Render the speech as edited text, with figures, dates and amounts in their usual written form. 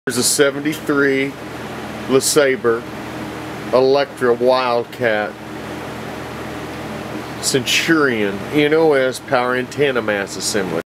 There's a 73 LeSabre Electra Wildcat Centurion NOS power antenna mass assembly.